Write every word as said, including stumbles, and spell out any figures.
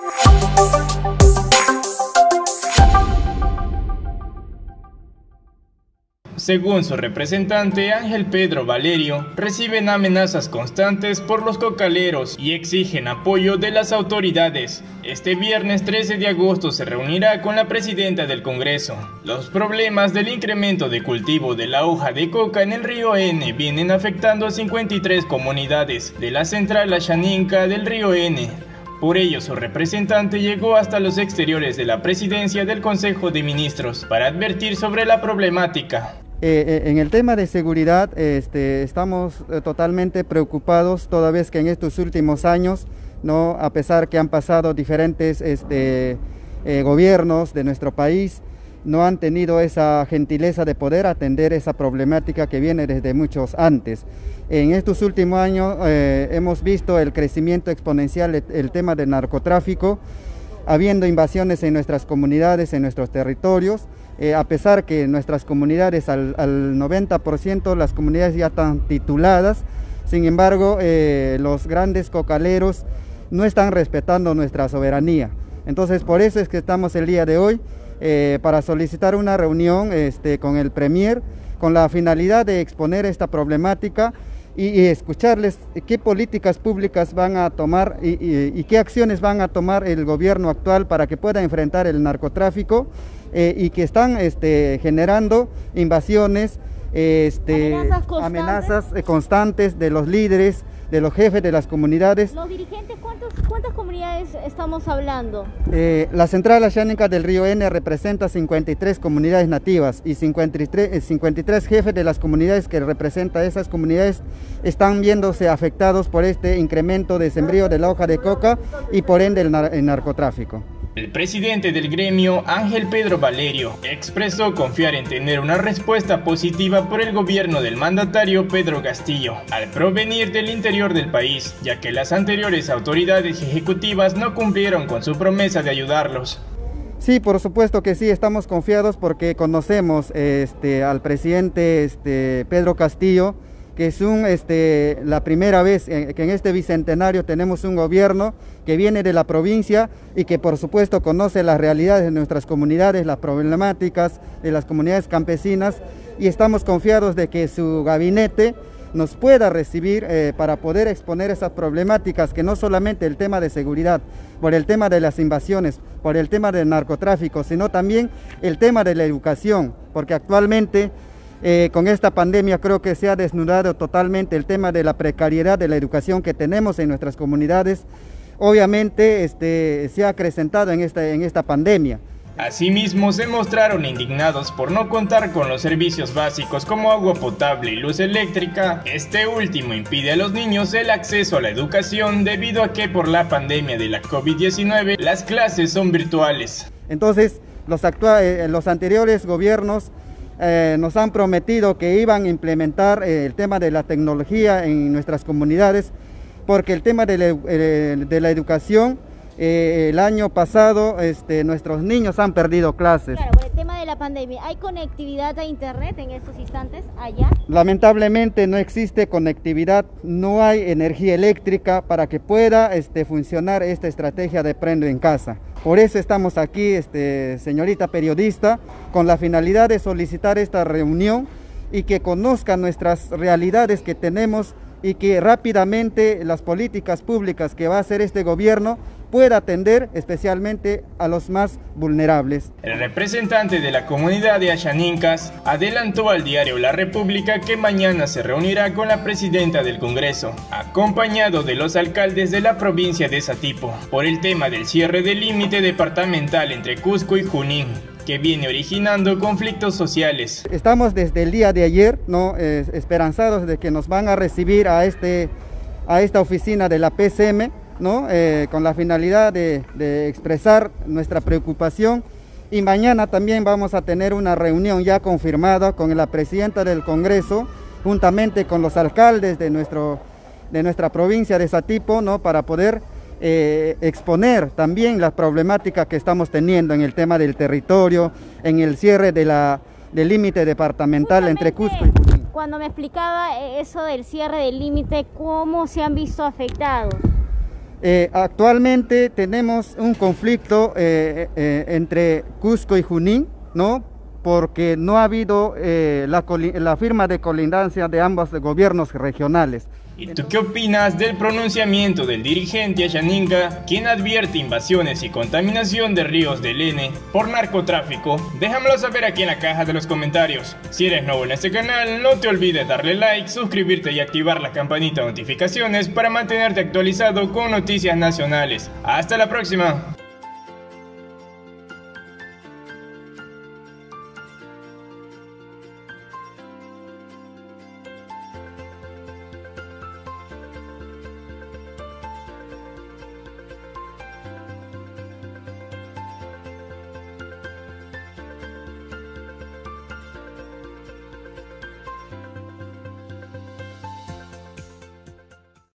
Según su representante Ángel Pedro Valerio, reciben amenazas constantes por los cocaleros y exigen apoyo de las autoridades. Este viernes trece de agosto se reunirá con la presidenta del Congreso. Los problemas del incremento de cultivo de la hoja de coca en el río N vienen afectando a cincuenta y tres comunidades de la central Ashaninka del río N. Por ello, su representante llegó hasta los exteriores de la presidencia del Consejo de Ministros para advertir sobre la problemática. Eh, en el tema de seguridad este, estamos eh, totalmente preocupados, toda vez que en estos últimos años, ¿no? A pesar que han pasado diferentes este, eh, gobiernos de nuestro país, no han tenido esa gentileza de poder atender esa problemática que viene desde muchos antes. En estos últimos años eh, hemos visto el crecimiento exponencial del el tema del narcotráfico, habiendo invasiones en nuestras comunidades, en nuestros territorios, eh, a pesar que nuestras comunidades, al, al noventa por ciento, las comunidades ya están tituladas. Sin embargo, eh, los grandes cocaleros no están respetando nuestra soberanía. Entonces, por eso es que estamos el día de hoy eh, para solicitar una reunión este, con el Premier, con la finalidad de exponer esta problemática y, y escucharles qué políticas públicas van a tomar y, y, y qué acciones van a tomar el gobierno actual para que pueda enfrentar el narcotráfico eh, y que están este, generando invasiones, este, amenazas constantes. amenazas constantes de los líderes, de los jefes de las comunidades. Los dirigentes, ¿cuántos, ¿cuántas comunidades estamos hablando? Eh, la central Ashaninka del río N representa cincuenta y tres comunidades nativas y cincuenta y tres, cincuenta y tres jefes de las comunidades que representan esas comunidades están viéndose afectados por este incremento de sembrío de la hoja de coca y por ende el, nar el narcotráfico. El presidente del gremio, Ángel Pedro Valerio, expresó confiar en tener una respuesta positiva por el gobierno del mandatario Pedro Castillo, al provenir del interior del país, ya que las anteriores autoridades ejecutivas no cumplieron con su promesa de ayudarlos. Sí, por supuesto que sí, estamos confiados porque conocemos este, al presidente este, Pedro Castillo, que es un, este, la primera vez en, que en este bicentenario tenemos un gobierno que viene de la provincia y que por supuesto conoce las realidades de nuestras comunidades, las problemáticas de las comunidades campesinas, y estamos confiados de que su gabinete nos pueda recibir eh, para poder exponer esas problemáticas, que no solamente el tema de seguridad, por el tema de las invasiones, por el tema del narcotráfico, sino también el tema de la educación, porque actualmente Eh, con esta pandemia creo que se ha desnudado totalmente el tema de la precariedad de la educación que tenemos en nuestras comunidades. Obviamente este, se ha acrecentado en esta, en esta pandemia. Asimismo, se mostraron indignados por no contar con los servicios básicos como agua potable y luz eléctrica. Este último impide a los niños el acceso a la educación debido a que por la pandemia de la COVID diecinueve las clases son virtuales. Entonces, los, actuales, los anteriores gobiernos Eh, nos han prometido que iban a implementar eh, el tema de la tecnología en nuestras comunidades, porque el tema de la, eh, de la educación, eh, el año pasado este, nuestros niños han perdido clases. Claro, por el tema de la pandemia, ¿hay conectividad a internet en estos instantes allá? Lamentablemente no existe conectividad, no hay energía eléctrica para que pueda este, funcionar esta estrategia de Prendo en Casa. Por eso estamos aquí, este, señorita periodista, con la finalidad de solicitar esta reunión y que conozcan nuestras realidades que tenemos y que rápidamente las políticas públicas que va a hacer este gobierno pueda atender especialmente a los más vulnerables. El representante de la comunidad de Ashaninkas adelantó al diario La República que mañana se reunirá con la presidenta del Congreso, acompañado de los alcaldes de la provincia de Satipo, por el tema del cierre del límite departamental entre Cusco y Junín, que viene originando conflictos sociales. Estamos desde el día de ayer, ¿no? eh, esperanzados de que nos van a recibir a, este, a esta oficina de la P C M, ¿no? eh, con la finalidad de, de expresar nuestra preocupación, y mañana también vamos a tener una reunión ya confirmada con la presidenta del Congreso, juntamente con los alcaldes de, nuestro, de nuestra provincia de Satipo, ¿no? para poder Eh, exponer también las problemáticas que estamos teniendo en el tema del territorio, en el cierre de la, del límite departamental entre Cusco y Junín. Cuando me explicaba eso del cierre del límite, ¿cómo se han visto afectados? Eh, actualmente tenemos un conflicto eh, eh, entre Cusco y Junín, ¿no? Porque no ha habido eh, la, la firma de colindancia de ambos gobiernos regionales. ¿Y tú qué opinas del pronunciamiento del dirigente Ayaninka, quien advierte invasiones y contaminación de ríos del N por narcotráfico? Déjamelo saber aquí en la caja de los comentarios. Si eres nuevo en este canal, no te olvides darle like, suscribirte y activar la campanita de notificaciones para mantenerte actualizado con noticias nacionales. ¡Hasta la próxima!